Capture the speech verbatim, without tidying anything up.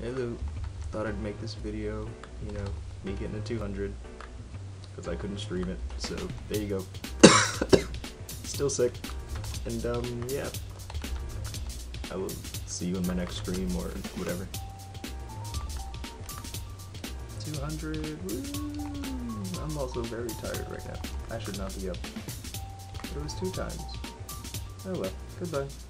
Hello, thought I'd make this video, you know, me getting a two hundred, because I couldn't stream it, so there you go. Still sick, and um, yeah, I will see you in my next stream or whatever. two hundred, woo! I'm also very tired right now. I should not be up, but it was two times. Oh well, goodbye.